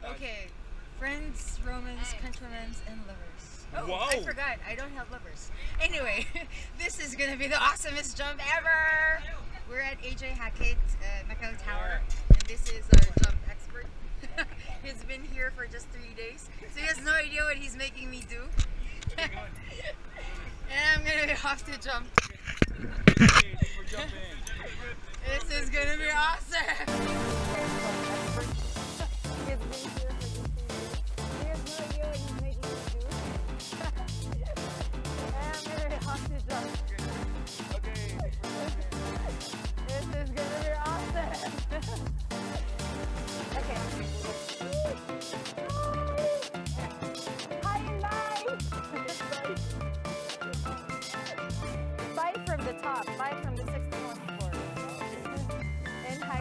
Okay, friends, Romans, countrymen, and lovers. Oh, Whoa. I forgot. I don't have lovers. Anyway, this is gonna be the awesomest jump ever. We're at AJ Hackett Macau Tower, and this is our jump expert. He's been here for just 3 days, so he has no idea what he's making me do. And I'm gonna have to jump. This is gonna be awesome. He's been here for just 3 days. He has no idea what he's making me do. And I'm gonna have to jump. This is gonna be awesome. Okay. High and light. Bite from the top. Bite from the 61st floor. And height.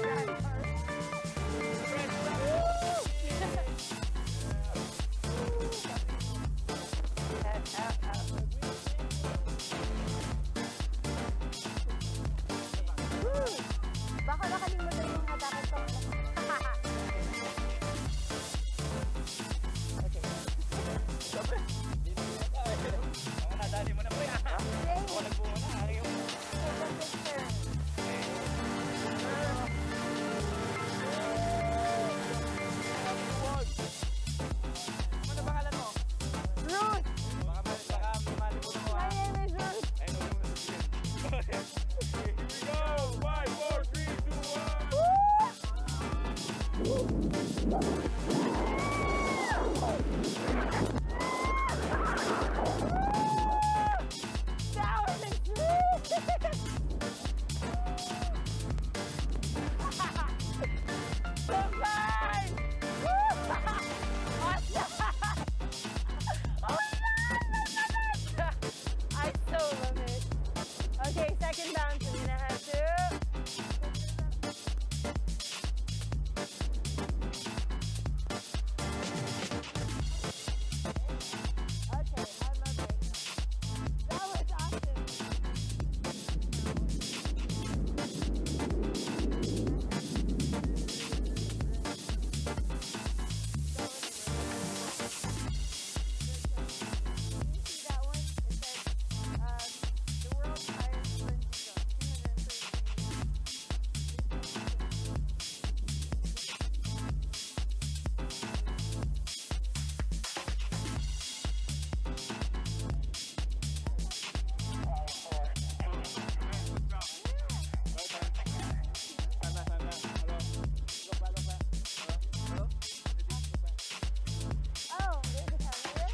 Baka nakalimutan yung hatakan ko. Okay. Nadali mo na po yan. Ako nagbuo na. Ano pangalan mo? Ruth! Baka malimutan mo. My name is Ruth. Here we go! 5, 4, 3, 2, 1. That was extreme! So fun! Awesome! Oh my God! I so love it. Okay, second bounce. I'm gonna have to. Okay, I love it. That was awesome. You see that one? It says, the world's highest bungee jump, 230. Oh, there's a camera.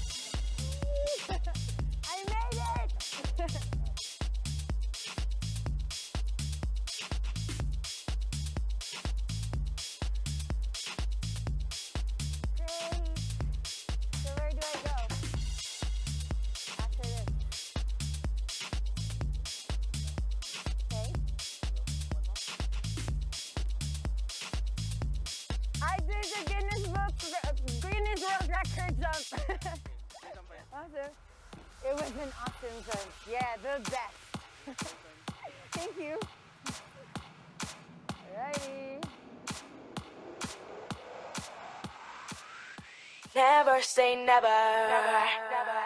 I made it! Great! So where do I go? After this. Okay. I did the Guinness World Record jump. Awesome. It was an awesome jump. Yeah, the best. Thank you. Alrighty. Never say never. Never.